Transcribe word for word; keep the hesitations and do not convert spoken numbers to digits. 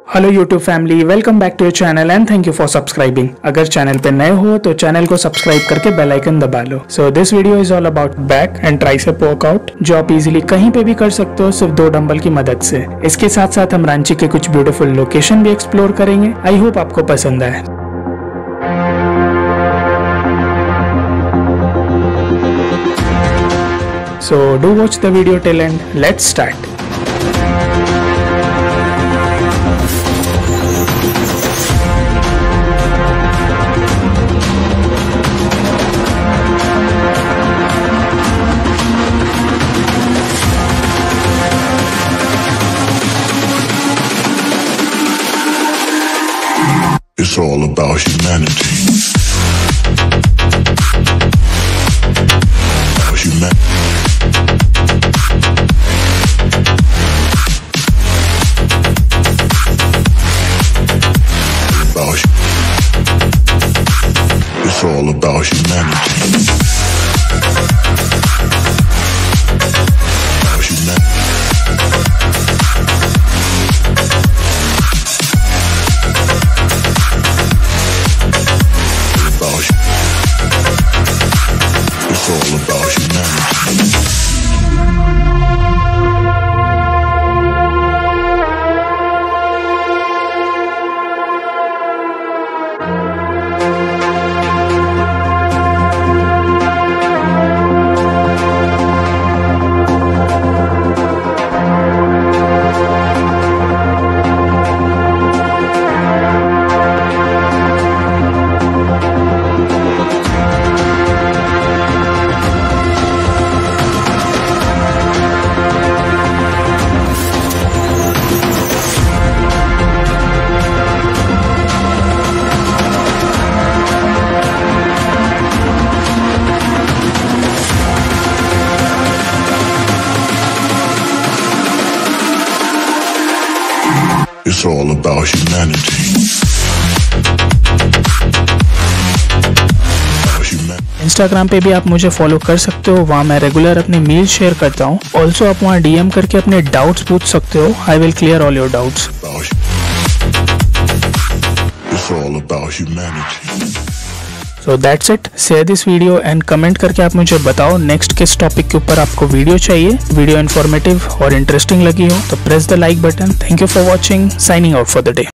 Hello YouTube family, welcome back to your channel and thank you for subscribing. अगर channel पे नए हो तो चैनल को सब्सक्राइब करके बेल आइकन दबा लो। So this video is all about back and tricep workout, जो आप इजीली कहीं पे भी कर सकते हो सिर्फ दो डंबल की मदद से। इसके साथ साथ हम रांची के कुछ ब्यूटीफुल लोकेशन भी एक्सप्लोर करेंगे। आई होप आपको पसंद आए। So do watch the video till end. Let's start. It's all about humanity. About humanity. It's all about humanity. About humanity. About hu- It's all about humanity. It's all about humanity. Instagram पे भी आप मुझे follow कर सकते हो। वहाँ मैं regular अपने मील शेयर करता हूँ। ऑल्सो आप वहाँ डीएम करके अपने डाउट्स पूछ सकते हो। I will clear all your doubts. It's all about humanity. So that's it. Share this video and comment करके आप मुझे बताओ नेक्स्ट किस टॉपिक के ऊपर आपको वीडियो चाहिए। वीडियो इन्फॉर्मेटिव और इंटरेस्टिंग लगी हो तो press the like button. Thank you for watching. Signing out for the day.